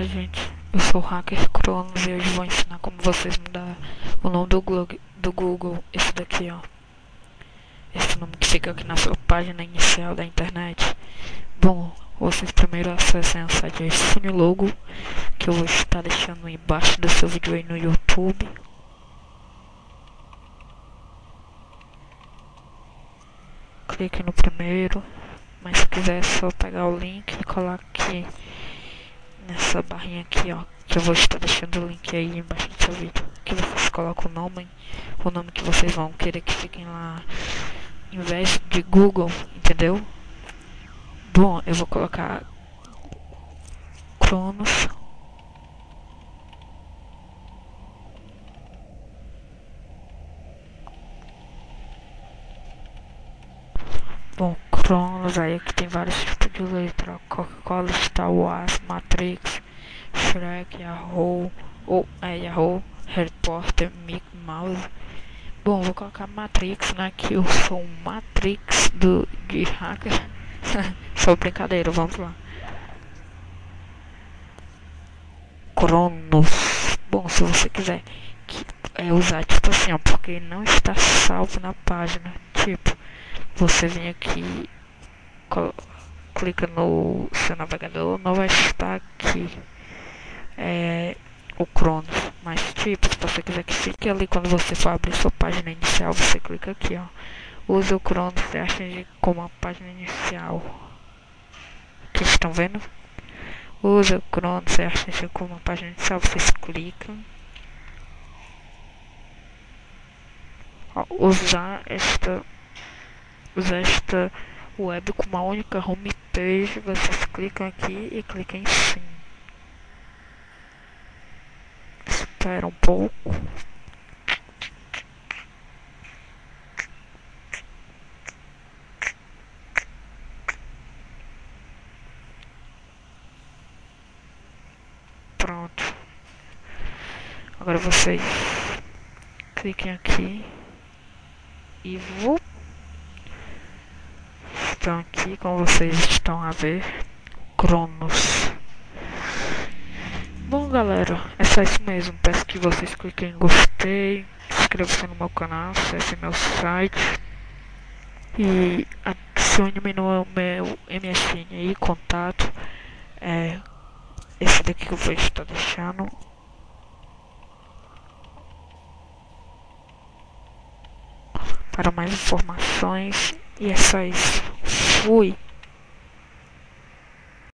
gente, eu sou o Hacker Cronos e hoje vou ensinar como vocês mudar o nome do Google, esse daqui, ó. Esse nome que fica aqui na sua página inicial da internet. Bom, vocês primeiro acessem o site Funilogo, que eu vou estar deixando embaixo do seu vídeo aí no YouTube. Clique no primeiro, mas se quiser é só pegar o link e colar aqui nessa barrinha aqui, ó, que eu vou estar deixando o link aí embaixo do seu vídeo. Aqui vocês colocam o nome que vocês vão querer que fiquem lá em vez de Google, entendeu? Bom, eu vou colocar Cronos. Bom, Cronos, aí aqui tem vários tipos de letra: Coca-Cola, Star Wars, Matrix, Shrek, Yahoo, Yahoo, Harry Potter, Mickey Mouse. Bom, vou colocar Matrix, né? Que eu sou um Matrix de hacker. Só brincadeira, vamos lá. Cronos. Bom, se você quiser usar tipo assim, ó, porque não está salvo na página. Tipo, você vem aqui, clica no seu navegador, não vai estar aqui o Cronos. Mas tipo, se você quiser que fique ali quando você for abrir sua página inicial, você clica aqui, ó. Use o Cronos e ache como a página inicial. Aqui estão vendo? Use o Cronos e ache como a página inicial. Vocês clicam. Ó, usar esta web com uma única homepage. Vocês clicam aqui e clicam em sim. Espera um pouco. Pronto. Agora vocês cliquem aqui e vou. Estão aqui, como vocês estão a ver, Cronos. Bom, galera, é só isso mesmo. Peço que vocês cliquem em gostei, inscrevam-se no meu canal, acessem meu site e adicione-me no meu MSN aí, contato. Esse daqui que eu vou estar deixando. Para mais informações. E é só isso. Fui!